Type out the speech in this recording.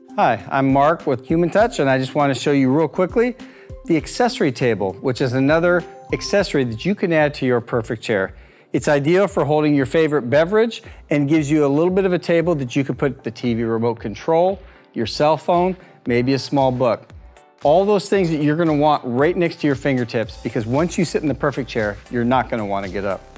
Hi, I'm Mark with Human Touch, and I just want to show you real quickly the accessory table, which is another accessory that you can add to your perfect chair. It's ideal for holding your favorite beverage and gives you a little bit of a table that you can put the TV remote control, your cell phone, maybe a small book. All those things that you're going to want right next to your fingertips, because once you sit in the perfect chair, you're not going to want to get up.